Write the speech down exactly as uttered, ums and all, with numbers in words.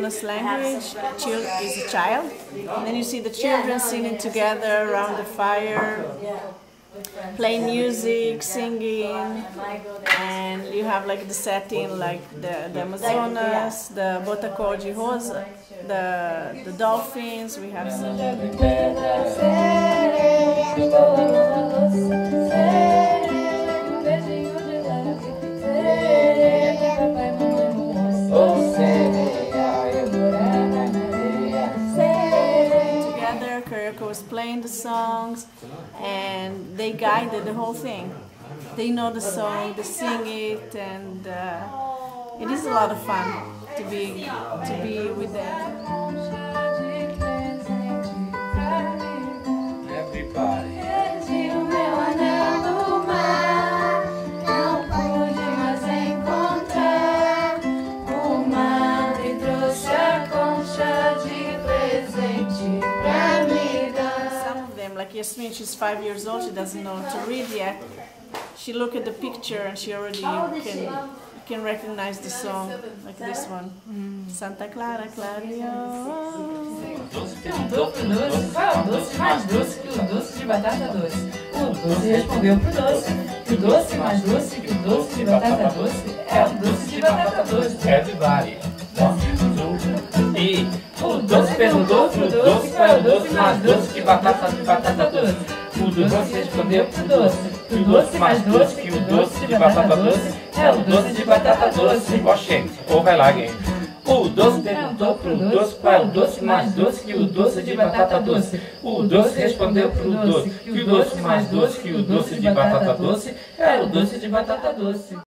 indigenous language is a child. And then you see the children singing together around the fire, playing music, singing, and you have like the setting like the, the Amazonas, the Bota de Rosa, the, the dolphins, we have some. Together, Carioca was playing the songs, and they guided the whole thing. They know the song, they sing it, and uh, it is a lot of fun to be to be with them. Everybody. Like Yasmin, she's five years old, she doesn't know to read yet. She look at the picture and she already can can recognize the song, like this one. Mm. Santa Clara, Clario. Perguntou pro doce qual é o doce mais doce que o doce de batata doce. O doce respondeu pro doce que o doce mais doce que o doce de batata doce é o doce de batata doce. Everybody. E o doce perguntou pro doce qual é o doce mais doce que batata de batata doce. O doce respondeu pro doce que o doce mais doce que o doce de batata doce é o doce de batata doce. Ó, gente, ou vai lá, gente. O doce perguntou pro doce qual é o doce mais doce que o doce de batata doce. O doce respondeu pro doce que o doce mais doce que o doce de batata doce é o doce de batata doce.